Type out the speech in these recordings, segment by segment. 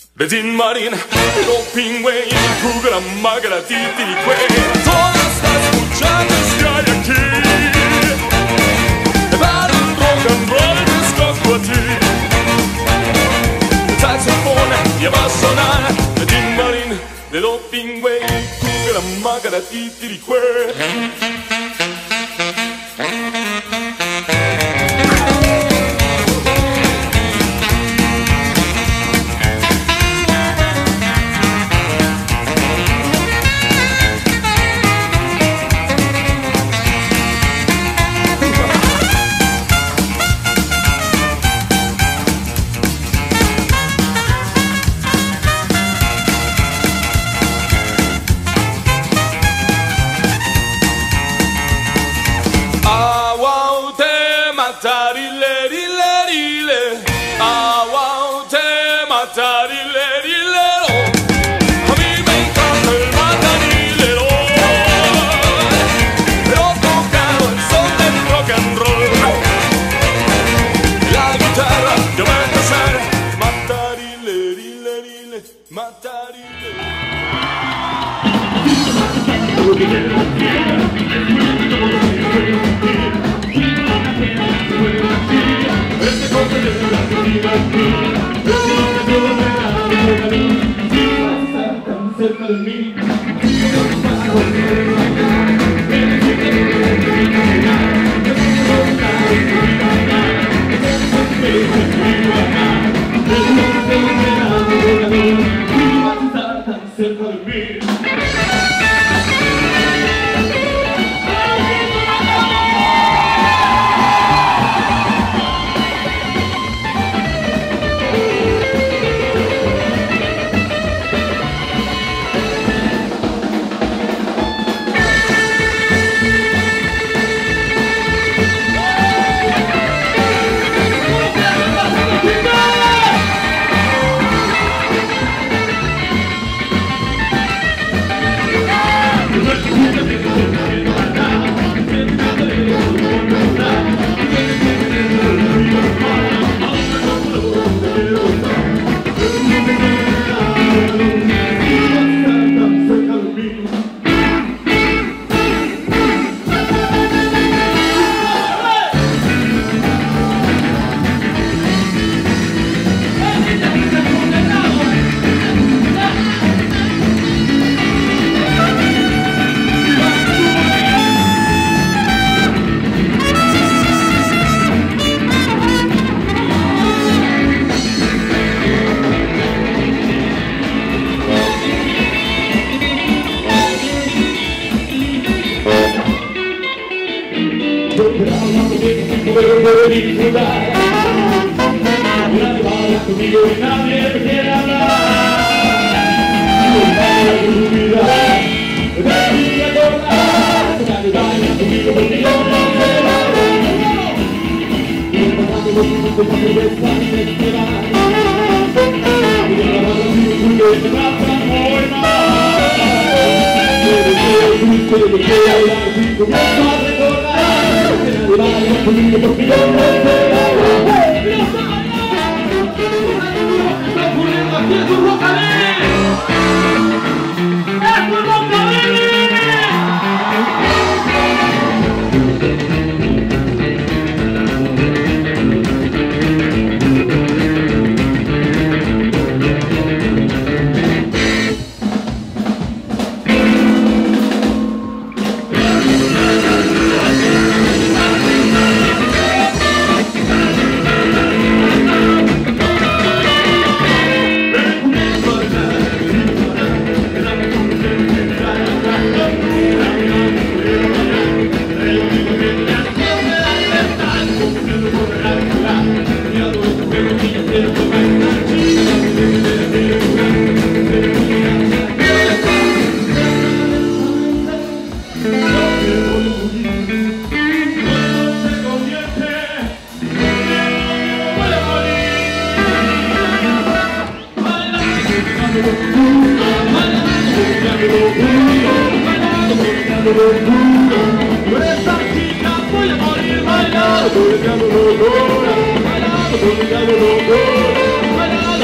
Bedin Marin, Doping Way, Programma Gratitirique. Todo está escuchando este hay aquí. Para el rock and roll escojo a ti. El saxofone lleva a sonar. Bedin Marin, de Doping Way, Programma Gratitirique.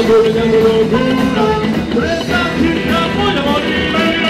soñando locura, por esta chica voy a morir.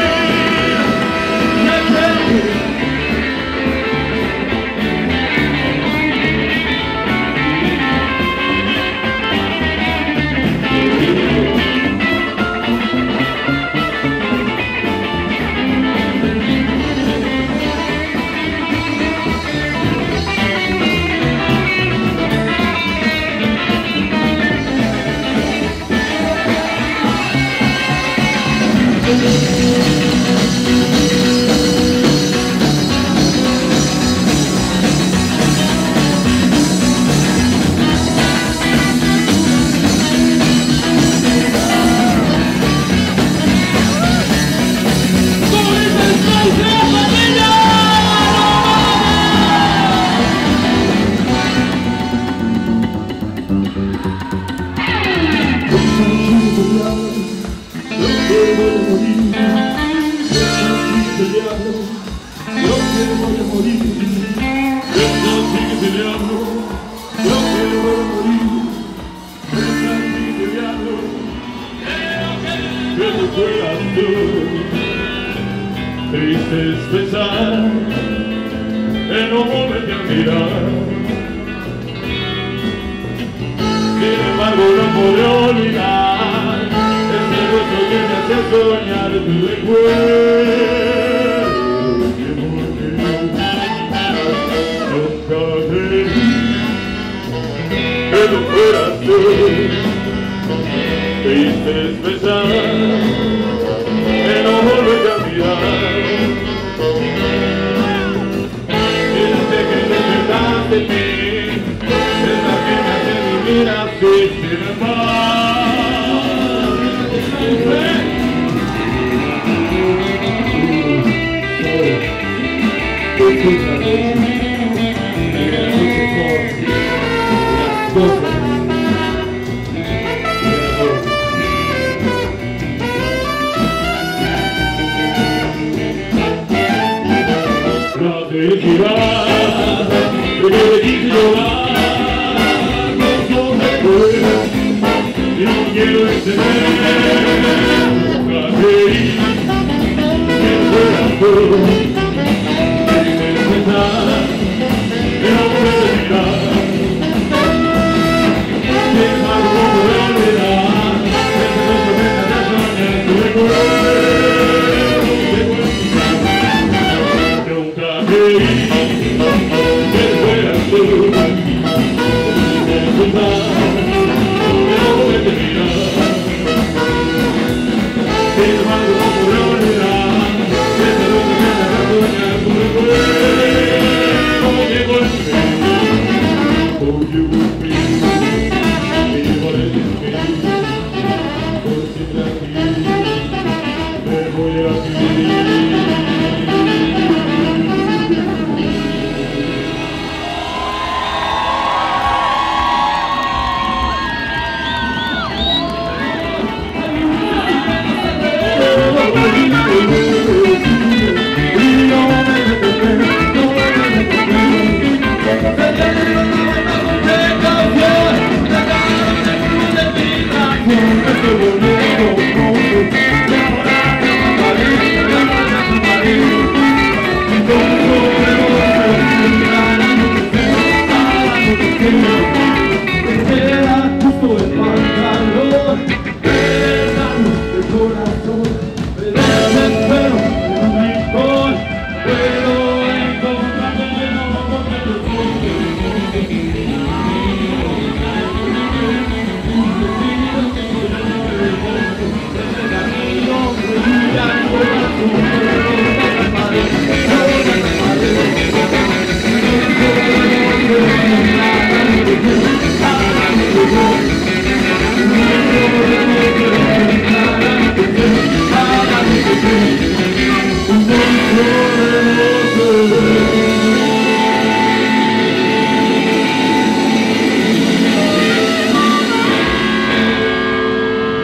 Triste es pensar en no volverte a mirar. Sin embargo no podré olvidar ese beso que me hace soñar tu recuerdo. Que porque nunca creí que no fueras tú. Triste es pensar en no volverte a mirar. Desde que despertaste en mí, es la que me hace vivir así sin amar. Quiero entender, nunca creí que fueras tú. Triste es pensar que no puedes mirar. Sin embargo no podré olvidar ese beso que me hace soñar tu recuerdo. Nunca creí que fueras tú. Triste es pensar que no puedes mirar.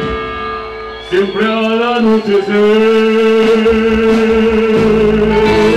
Siempre al anochecer